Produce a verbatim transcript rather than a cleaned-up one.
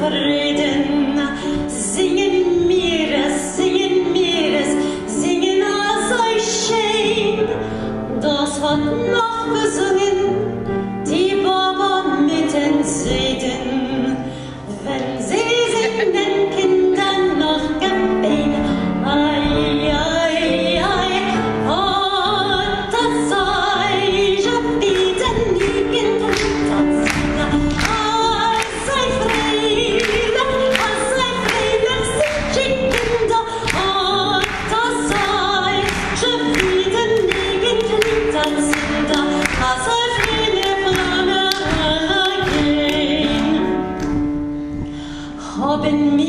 Frieden, singen mir es, singen mir es, singen es euch schön. Das hat noch gesungen, die Baba mit den Seiden. Wenn sie singen, Kinder noch gebeten, ai, ai, ai, und das sei, ich bieten nie in das ai, sei Friede, sei Friede, sind die Kinder, und das sei, ich bieten nie in das sei Friede, Flamme gehen. Haben